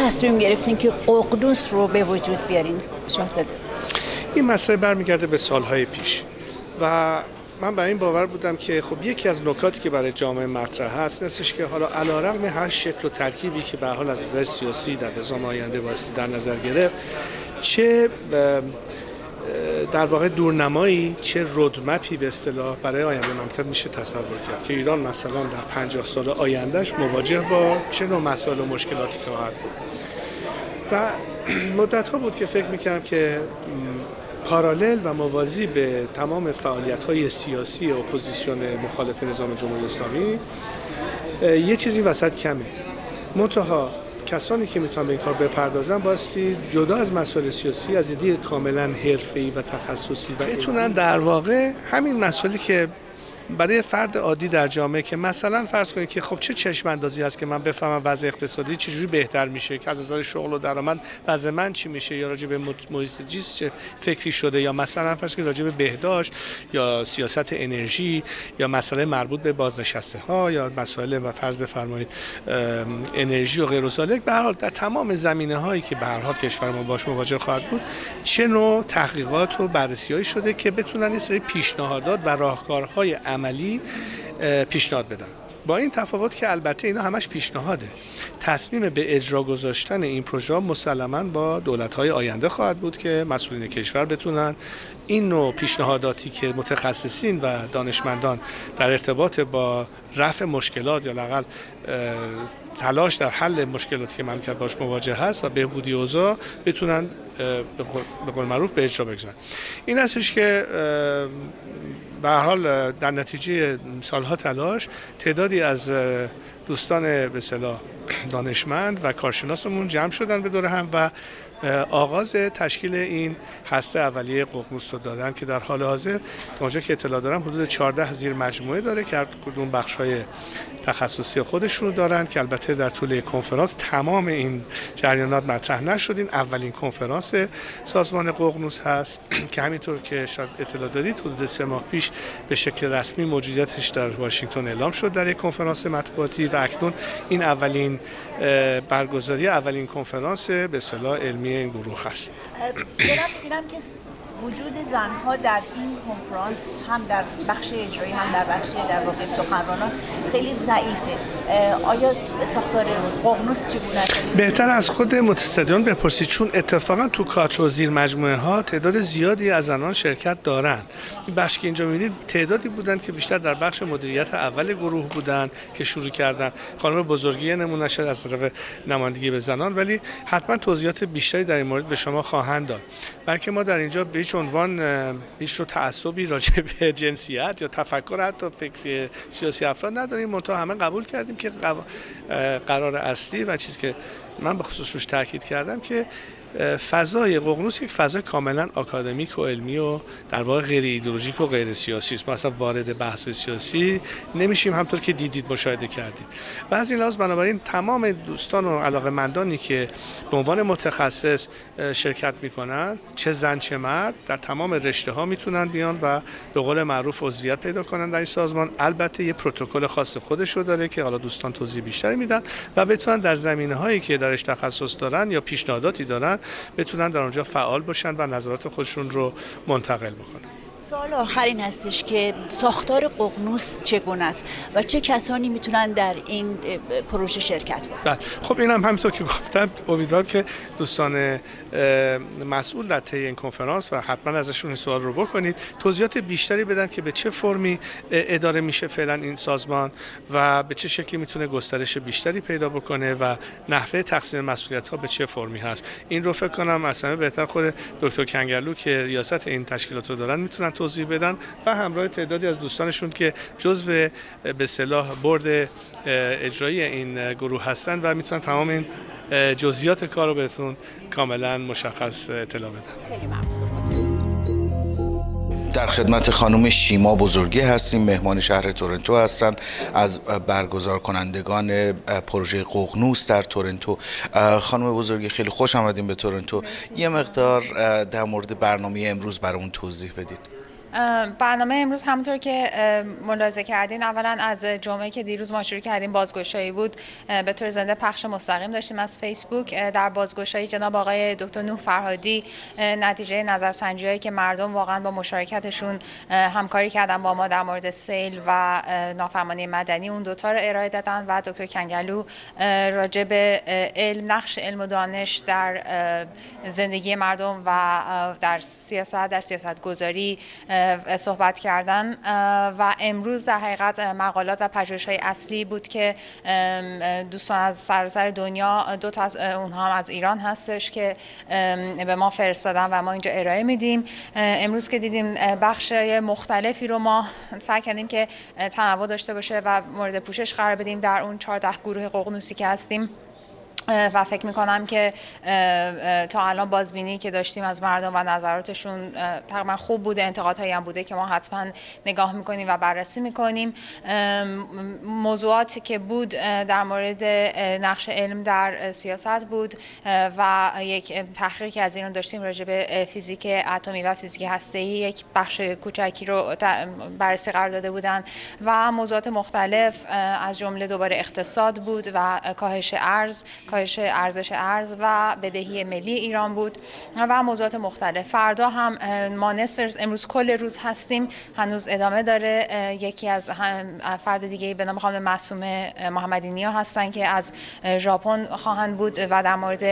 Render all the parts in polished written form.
تصمیم گرفتین که ققنوس رو به وجود بیارین شاهزاده؟ این مسئله برمیگرده به سالهای پیش و من بر این باور بودم که خب یکی از نکاتی که برای جامعه مطرح هست نیستش که حالا علیرغم هر شکل و ترکیبی که به هر حال از نظر سیاسی در نظام آینده واسه در نظر گرفت، چه در واقع دورنمایی، چه رودمپی به اصطلاح برای آینده مملکت میشه تصور کرد که ایران مثلا در 50 سال آیندهش مواجه با چه نوع مسائل و مشکلاتی خواهد بود. و مدت‌ها بود که فکر می‌کردم که پارالل و موازی به تمام فعالیت‌های سیاسی اپوزیسیون مخالف نظام جمهوری اسلامی یه چیزی وسط کمه. منتها کسانی که میتونن به این کار بپردازن بایستی جدا از مسائل سیاسی از دید کاملا حرفه‌ای و تخصصی و بتونن در واقع همین مسائلی که برای فرد عادی در جامعه که مثلا فرض کنید که خب چه چشم اندازی هست که من بفهمم وضع اقتصادی چجوری بهتر میشه، که از نظر شغل و درآمد وضع من چی میشه، یا راجع به محیط زیست چه فکری شده، یا مثلا فرض کنید راجع به بهداشت یا سیاست انرژی یا مسئله مربوط به بازنشسته ها یا مسائل و فرض بفرمایید انرژی و غیر ذالک. به هر حال در تمام زمینه هایی که به هر حال کشور ما باش مواجه خواهد بود چه نوع تحقیقات و بررسی‌هایی شده که بتونن این سری پیشنهادات و راهکارهای عملی پیشنهاد بدن. با این تفاوت که البته اینا همش پیشنهاده، تصمیم به اجرا گذاشتن این پروژه مسلماً با دولت‌های آینده خواهد بود که مسئولین کشور بتونن این نوع پیشنهاداتی که متخصصین و دانشمندان در ارتباط با رفع مشکلات یا لااقل تلاش در حل مشکلاتی که مملکت باش مواجه هست و بهبودی اوضاع بتونن به قول معروف به اجرا بگذارن. این هستش که به هر حال در نتیجه سالها تلاش تعدادی از دوستان به اصطلاح دانشمند و کارشناسمون جمع شدن به دور هم و آغاز تشکیل این هسته اولیه ققنوس رو دادن که در حال حاضر تا اونجا که اطلاع دارم حدود 14 زیر مجموعه داره که هر کدوم بخش‌های تخصصی خودشون دارن که البته در طول کنفرانس تمام این جریانات مطرح نشد. این اولین کنفرانس سازمان ققنوس هست که همینطور که شاید اطلاع دارید حدود 3 ماه پیش به شکل رسمی موجودیتش در واشنگتن اعلام شد در یک کنفرانس مطبوعاتی و اکنون این اولین برگزاری اولین کنفرانس به اصطلاح علمی این گروه هست. ببینم که وجود زنها در این کنفرانس هم در بخش اجرایی هم در بخش در واقع سخنرانان خیلی ضعیفه. آیا ساختار ققنوس چگونه است؟ بهتر از خود متصدیان بپرسید، چون اتفاقا تو کادر و زیر مجموعه ها تعداد زیادی از زنان شرکت دارند. این بخش که اینجا می‌بینید تعدادی بودند که بیشتر در بخش مدیریت اول گروه بودند که شروع کردن. خانم بزرگی نمونه شد از طرف نمایندگی به زنان، ولی حتما توضیحات بیشتری در این مورد به شما خواهند داد. بلکه ما در اینجا به هیچ عنوان هیچ تعصبی راجع به جنسیت یا تفکر حتی فکر سیاسی افراد نداریم، منتها همه قبول کردیم که قرار اصلی و چیزی که من به خصوص روش تاکید کردم که فضای ققنوس یک فضای کاملا آکادمیک و علمی و در واقع غیر ایدئولوژیک و غیر سیاسی است. ما اصلا وارد بحث سیاسی نمیشیم، همطور که دیدید مشاهده کردید. و از این لحاظ بنابراین تمام دوستان و علاقه‌مندانی که به عنوان متخصص شرکت میکنن، چه زن چه مرد، در تمام رشته‌ها میتونن بیان و به قول معروف عضویت پیدا کنن در این سازمان. البته یه پروتکل خاص خودش رو داره که حالا دوستان توضیح بیشتری میدن و بتونن در زمینه‌هایی که درش تخصص دارن یا پیشنهاداتی دارن بتونن در اونجا فعال باشن و نظرات خودشون رو منتقل بکنن. سوال آخر این هستش که ساختار ققنوس چگونه است و چه کسانی میتونن در این پروژه شرکت کنن؟ خب اینم همینطور که گفتم، امیدوارم که دوستان مسئول در طی این کنفرانس و حتما ازشون این سوال رو بکنید توضیحات بیشتری بدن که به چه فرمی اداره میشه فعلا این سازمان و به چه شکلی میتونه گسترش بیشتری پیدا بکنه و نحوه تقسیم مسئولیت ها به چه فرمی هست. این رو فکر کنم اصلا بهتر خود دکتر کنگرلو که ریاست این تشکیلات رو دارن میتونن توضیح بدن و همراه تعدادی از دوستانشون که جزو به اصطلاح بورد اجرایی این گروه هستن و میتونن تمام این جزئیات کار رو بهتون کاملا مشخص اطلاع بدن. خیلی ممنون. در خدمت خانم شیما بزرگی هستیم، مهمان شهر تورنتو هستند، از برگزار کنندگان پروژه ققنوس در تورنتو. خانم بزرگی خیلی خوش آمدیم به تورنتو. یه مقدار در مورد برنامه امروز برامون توضیح بدید. برنامه امروز همونطور که ملاحظه کردین اولا از جمعه که دیروز ما شروع کردیم بازگشایی بود به طور زنده پخش مستقیم داشتیم از فیسبوک. در بازگشایی جناب آقای دکتر نوح فرهادی نتیجه نظرسنجی‌هایی که مردم واقعا با مشارکتشون همکاری کردن با ما در مورد سیل و نافرمانی مدنی اون دوتا رو ارائه دادن و دکتر کنگلو راجع به نقش علم و دانش در زندگی مردم و در سیاست گذاری صحبت کردن. و امروز در حقیقت مقالات و پژوهش‌های اصلی بود که دوستان از سراسر دنیا، دو تا از اونها هم از ایران هستش که به ما فرستادن و ما اینجا ارائه میدیم. امروز که دیدیم بخش‌های مختلفی رو ما سعی کردیم که تنوع داشته باشه و مورد پوشش قرار بدیم در اون 14 گروه ققنوسی که هستیم و فکر میکنم که تا الان بازبینی که داشتیم از مردم و نظراتشون تقریبا خوب بوده. انتقادهایی هم بوده که ما حتما نگاه میکنیم و بررسی میکنیم. موضوعاتی که بود در مورد نقش علم در سیاست بود و یک تحقیقی که از ایران داشتیم راجع به فیزیک اتمی و فیزیک هسته‌ای یک بخش کوچکی رو بررسی قرار داده بودن و موضوعات مختلف از جمله دوباره اقتصاد بود و کاهش ارزش ارز و بدهی ملی ایران بود و موضوعات مختلف. فردا هم ما نصف امروز کل روز هستیم، هنوز ادامه داره. یکی از فرد دیگه به نام خانم معصومه محمدی نیا هستن که از ژاپن خواهند بود و در مورد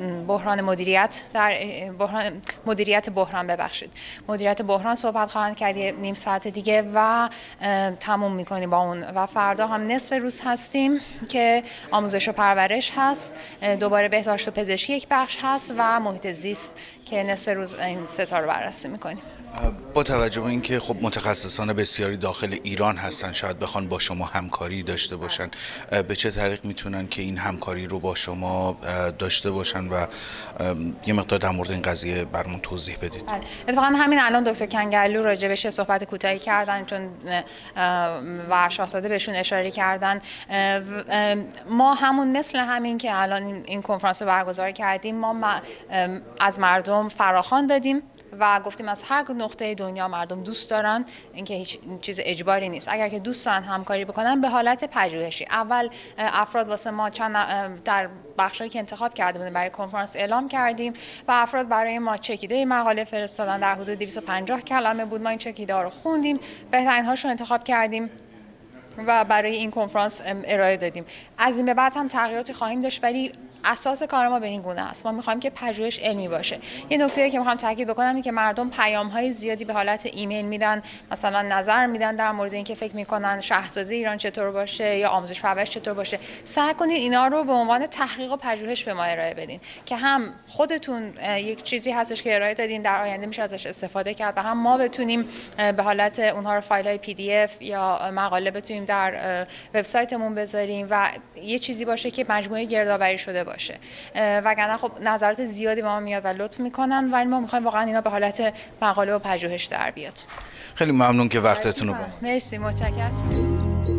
مدیریت بحران صحبت خواهند کرد نیم ساعت دیگه و تموم میکنیم با اون. و فردا هم نصف روز هستیم که آموزش و پرورش هست، دوباره بهداشت و پزشکی یک بخش هست و محیط زیست که نصف روز این ستا رو بررسی میکنیم. با توجه به اینکه خب متخصصان بسیاری داخل ایران هستن، شاید بخوان با شما همکاری داشته باشن، به چه طریق میتونن که این همکاری رو با شما داشته باشن و یه مقدار در مورد این قضیه برامون توضیح بدید؟ اتفاقا همین الان دکتر کنگلو راجع بهش صحبت کوتاهی کردن چون و شاهزاده بهشون اشاره کردن. ما مثل همین که الان این کنفرانس رو برگزار کردیم، ما از مردم فراخوان دادیم و گفتیم از هر نقطه دنیا مردم دوست دارن، اینکه هیچ چیز اجباری نیست. اگر که دوست دارن همکاری بکنن به حالت پژوهشی. اول افراد واسه ما در بخشی که انتخاب کرده بودیم برای کنفرانس اعلام کردیم و افراد برای ما چکیده مقاله فرستادن، در حدود 250 کلمه بود. ما این چکیده ها رو خوندیم، بهترین هاشو انتخاب کردیم و برای این کنفرانس ارائه دادیم. از این به بعد هم تغییراتی خواهیم داشت ولی اساس کار ما به این گونه است. ما می‌خوایم که پژوهش علمی باشه. یه نکته‌ای که می‌خوام تاکید بکنم اینه که مردم پیام‌های زیادی به حالت ایمیل میدن، مثلا نظر میدن در مورد اینکه فکر می‌کنن شهرسازی ایران چطور باشه یا آموزش پرورش چطور باشه. سعی کنید اینا رو به عنوان تحقیق و پژوهش به ما ارائه بدین که هم خودتون یک چیزی هستش که ارائه دادین در آینده میشه ازش استفاده کرد و هم ما بتونیم به حالت اونها رو فایل‌های PDF یا مقاله بتونیم در وبسایتمون بذاریم و یه چیزی باشه که مجموعه گردآوری شده باشه. وگرنه خب نظرات زیادی به ما میاد و لطف میکنن و ما میخوایم واقعا اینا به حالت مقاله و پژوهش در بیاد. خیلی ممنون که وقتتون رو مرسی، متشکرم.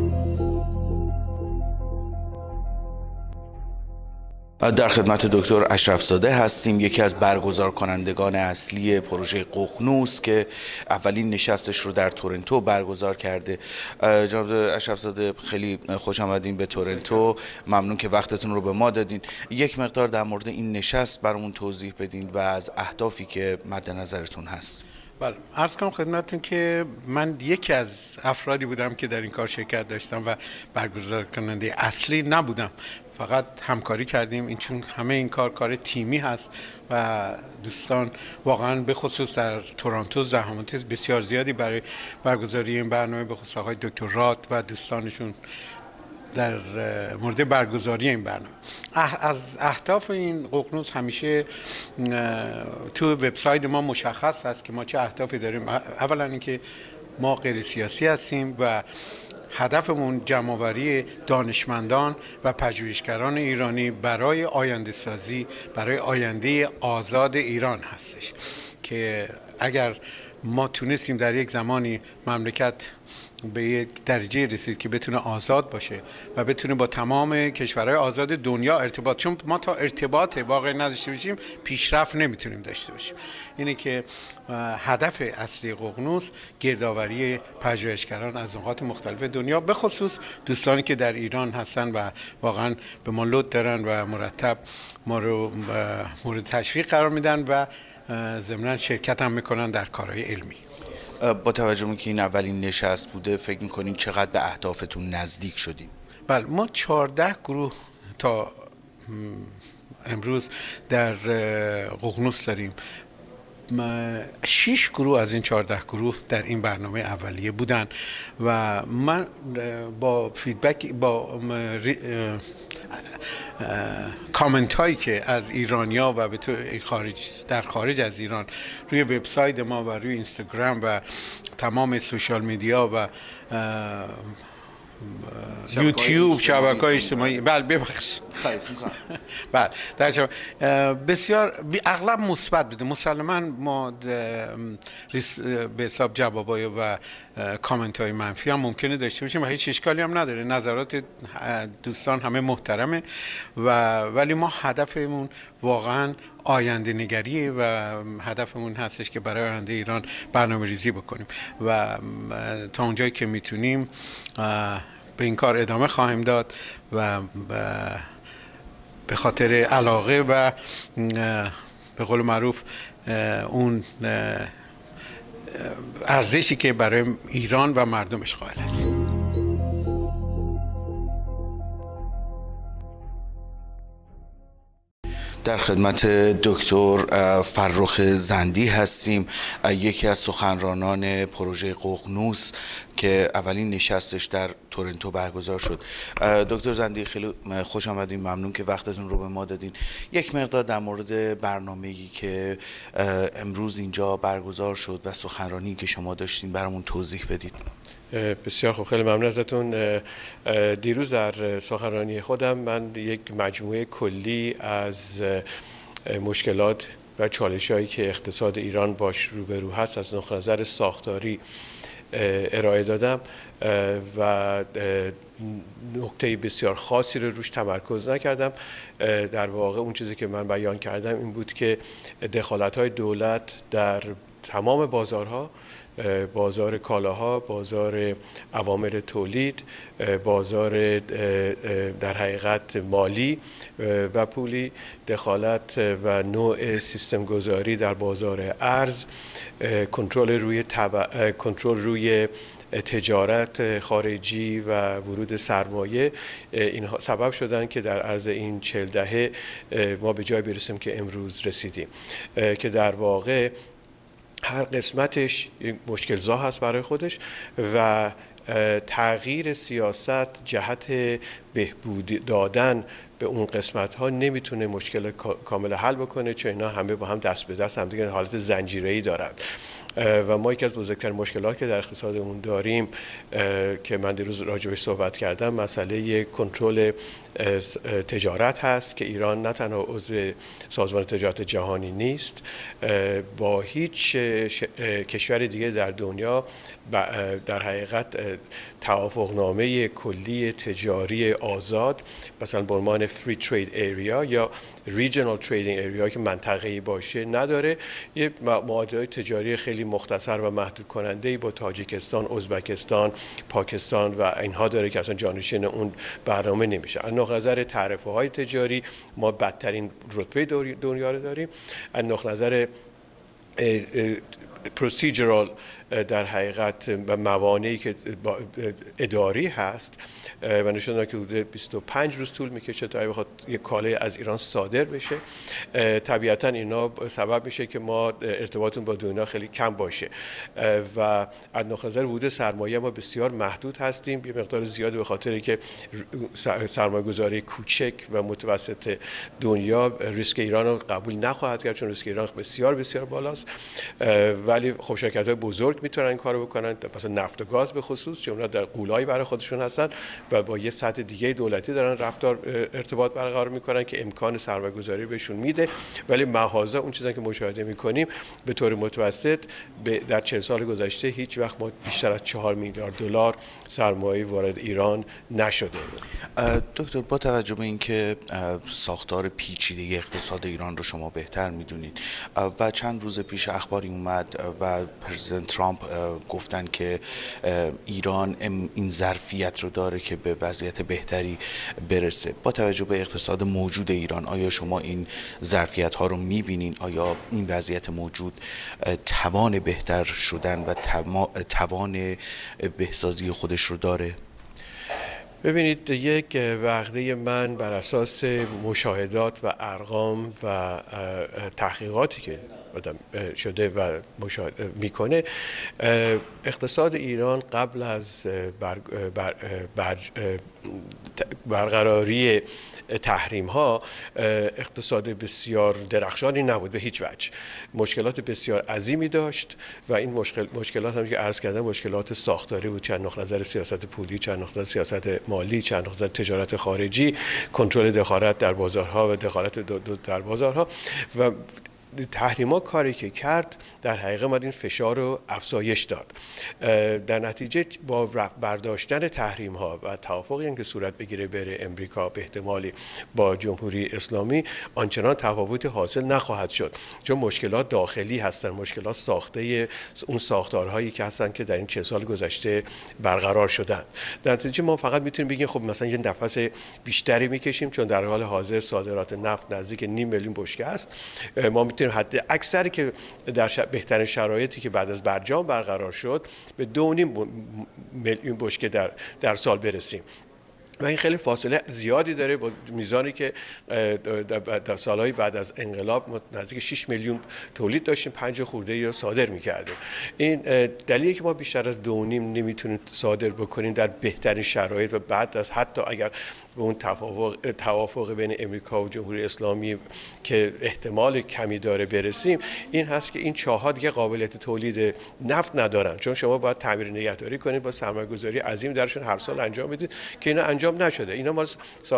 در خدمت دکتر اشرف زاده هستیم، یکی از برگزار کنندگان اصلی پروژه ققنوس که اولین نشستش رو در تورنتو برگزار کرده. جناب اشرف زاده خیلی خوش آمدین به تورنتو، ممنون که وقتتون رو به ما دادین. یک مقدار در مورد این نشست برامون توضیح بدین و از اهدافی که مد نظرتون هست. بله، عرض کنم خدمتتون که من یکی از افرادی بودم که در این کار شرکت داشتم و برگزار کننده اصلی نبودم، فقط همکاری کردیم. این چون همه این کار تیمی هست و دوستان واقعا به خصوص در تورنتو زحمات بسیار زیادی برای برگزاری این برنامه، به خصوص آقای دکتر راد و دوستانشون در مورد برگزاری این برنامه. از اهداف این ققنوس همیشه تو وبسایت ما مشخص هست که ما چه اهدافی داریم. اولا اینکه ما غیر سیاسی هستیم و هدفمون جمع‌آوری دانشمندان و پژوهشگران ایرانی برای آینده سازی، برای آینده آزاد ایران هستش که اگر ما تونستیم در یک زمانی مملکت به یک درجه رسید که بتونه آزاد باشه و بتونه با تمام کشورهای آزاد دنیا ارتباط، چون ما تا ارتباط واقعی نداشته باشیم پیشرفت نمیتونیم داشته باشیم. اینه که هدف اصلی ققنوس گردآوری پژوهشگران از نقاط مختلف دنیا، به خصوص دوستانی که در ایران هستن و واقعا به ما لطف دارن و مرتب ما رو مورد تشویق قرار میدن و ضمناً شرکت هم میکنن در کارهای علمی. با توجه به که این اولین نشست بوده، فکر میکنین چقدر به اهدافتون نزدیک شدیم؟ بله، ما 14 گروه تا امروز در ققنوس داریم. 6 گروه از این 14 گروه در این برنامه اولیه بودن و من با فیدبک، با کامنت هایی که از ایرانیا و به تو در خارج از ایران روی وبسایت ما و روی اینستاگرام و تمام سوشال میدیا و یوتیوب، شبکه‌های اجتماعی، بله ببخشید بله در بسیار اغلب مثبت بوده. مسلماً ما به حساب جوابای و کامنت های منفی هم ممکنه داشته باشیم و هیچ اشکالی هم نداره. نظرات دوستان همه محترمه ولی ما هدفمون واقعاً آینده نگریه و هدفمون هستش که برای آینده ایران برنامه ریزی بکنیم و تا اونجایی که میتونیم به این کار ادامه خواهیم داد و به خاطر علاقه و به قول معروف اون ارزشی که برای ایران و مردمش قائل است. در خدمت دکتر فرخ زندی هستیم، یکی از سخنرانان پروژه ققنوس که اولین نشستش در تورنتو برگزار شد. دکتر زندی خیلی خوش آمدین، ممنون که وقتتون رو به ما دادین. یک مقدار در مورد برنامه‌ای که امروز اینجا برگزار شد و سخنرانی که شما داشتین برامون توضیح بدید. بسیار خوب، خیلی ممنون ازتون. دیروز در سخنرانی خودم من یک مجموعه کلی از مشکلات و چالش‌هایی که اقتصاد ایران باش روبرو هست از نقطه نظر ساختاری ارائه دادم و نکته بسیار خاصی رو روش تمرکز نکردم. در واقع اون چیزی که من بیان کردم این بود که دخالت‌های دولت در تمام بازارها، بازار کالاها، بازار عوامل تولید، بازار در حقیقت مالی و پولی، دخالت و نوع سیستم گذاری در بازار ارز، کنترل روی تجارت خارجی و ورود سرمایه، اینها سبب شدن که در عرض این 40 دهه ما به جای برسیم که امروز رسیدیم، که در واقع هر قسمتش مشکل‌زا هست برای خودش و تغییر سیاست جهت بهبود دادن به اون قسمت ها نمیتونه مشکل کامل حل بکنه، چون اینا همه با هم دست به دست هم دیگه حالت زنجیره‌ای دارند. و ما یکی از بزرگترین مشکلات که در اقتصادمون داریم که من دیروز راجعش صحبت کردم، مسئله کنترل تجارت هست که ایران نه تنها عضو سازمان تجارت جهانی نیست، با هیچ کشور دیگه در دنیا در حقیقت توافقنامه کلی تجاری آزاد مثلا به عنوان Free Trade Area یا Regional Trading Area که منطقه‌ای باشه نداره. یه معاهده تجاری خیلی مختصر و محدود کننده‌ای با تاجیکستان، ازبکستان، پاکستان و اینها داره که اصلا جانشین اون برنامه نمیشه. از نظر تعرفه‌های تجاری ما بدترین رتبه دنیا رو داریم. از نظر پروسیجرال در حقیقت و موانعی که اداری هست و نشون داد که حدود 25 روز طول میکشه تا بخواد یک کالای از ایران صادر بشه. طبیعتا اینا سبب میشه که ما ارتباطمون با دنیا خیلی کم باشه و از نظر ورود سرمایه ما بسیار محدود هستیم، یه مقدار زیاده به خاطری که سرمایه گذاری کوچک و متوسط دنیا ریسک ایران رو قبول نخواهد کرد، چون ریسک ایران بسیار بسیار بالاست و ولی خب شرکت‌های بزرگ میتونن این کارو بکنن، مثلا نفت و گاز به خصوص، چون اونا در قولایی برای خودشون هستن و با یه سطح دیگه دولتی دارن ارتباط برقرار میکنن که امکان سرمایه‌گذاری بهشون میده. ولی مغازه اون چیزی که مشاهده میکنیم به طور متوسط در 40 سال گذشته هیچ وقت ما بیشتر از 4 میلیارد دلار سرمایه وارد ایران نشده. دکتر، با توجه به اینکه ساختار پیچیده اقتصاد ایران رو شما بهتر میدونید و چند روز پیش اخباری اومد و پرزیدنت ترامپ گفتن که ایران این ظرفیت رو داره که به وضعیت بهتری برسه، با توجه به اقتصاد موجود ایران آیا شما این ظرفیت ها رو میبینین؟ آیا این وضعیت موجود توان بهتر شدن و توان بهسازی خودش رو داره؟ ببینید، یک وعده من بر اساس مشاهدات و ارقام و تحقیقاتی که آدم شده و مشاهده میکنه، اقتصاد ایران قبل از برقراری تحریم ها اقتصاد بسیار درخشانی نبود به هیچ وجه. مشکلات بسیار عظیمی داشت و این مشکلات هم که عرض کردم مشکلات ساختاری بود، چند نقطه نظر سیاست پولی، چند نقطه نظر سیاست مالی، چند نقطه نظر تجارت خارجی، کنترل دخالت در بازارها و دخالت در بازارها. و تحریما کاری که کرد در حقیقت اومد این فشار رو افزایش داد. در نتیجه با برداشتن تحریم ها و توافقی که صورت بگیره بره امریکا به احتمالی با جمهوری اسلامی، آنچنان تفاوتی حاصل نخواهد شد، چون مشکلات داخلی هستن، مشکلات ساخته اون ساختارهایی که هستن که در این 40 سال گذشته برقرار شدن. در نتیجه ما فقط میتونیم بگیم خب مثلا یه نفس بیشتری میکشیم، چون در حال حاضر صادرات نفت نزدیک 500,000 بشکه است. ما میتونیم حد اکثری که در بهترین شرایطی که بعد از برجام برقرار شد به 2.5 میلیون بشکه در سال برسیم و این خیلی فاصله زیادی داره با میزانی که در سالهای بعد از انقلاب نزدیک 6 میلیون تولید داشتیم، 5 خورده رو صادر می‌کردیم. این دلیلی که ما بیشتر از 2.5 نمیتونیم صادر بکنیم در بهترین شرایط و بعد از حتی اگر به اون توافق بین امریکا و جمهوری اسلامی که احتمال کمی داره برسیم، این هست که این چاه‌ها دیگه قابلیت تولید نفت ندارن، چون شما باید تعمیر نگهداری کنید، با سرمایه‌گذاری عظیم درشون هر سال انجام بدید که اینا انجام نشده. اینا مال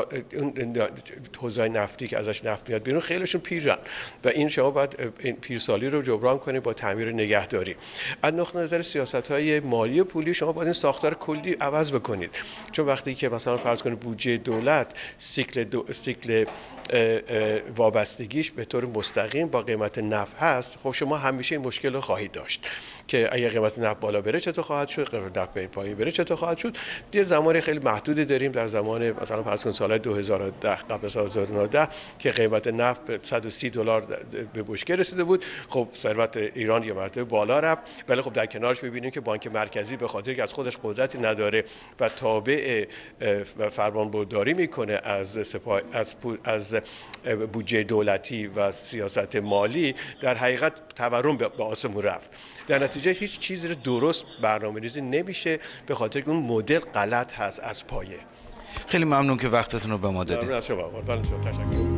حوزه نفتی که ازش نفت میاد بیرون خیلیشون پیرن و این شما باید این پیرسالی رو جبران کنید با تعمیر نگهداری. از نقطه نظر سیاست‌های مالی و پولی شما باید این ساختار کلی عوض بکنید، چون وقتی که مثلا فرض کنید بودجه دولت سیکل وابستگیش به طور مستقیم با قیمت نفت هست، خب شما همیشه این مشکل رو خواهید داشت که اگه قیمت نفت بالا بره چطور خواهد شد، قیمت نفت پایین بره چطور خواهد شد. یه زمان خیلی محدودی داریم، در زمان مثلا فرض کن سال 2010 قبل از 2009 که قیمت نفت به $130 به بشکه رسیده بود. خب ثروت ایران یه مرتبه بالا رفت، ولی خب در کنارش می‌بینیم که بانک مرکزی به خاطر که از خودش قدرتی نداره و تابع فرمانبرداری میکنه از بودجه دولتی و سیاست مالی، در حقیقت تورم به آسمون رفت. در نتیجه هیچ چیزی رو درست برنامه‌ریزی نمیشه به خاطر که اون مدل غلط هست از پایه. خیلی ممنون که وقتتون رو به ما دادید. ممنون از شما. تشکر.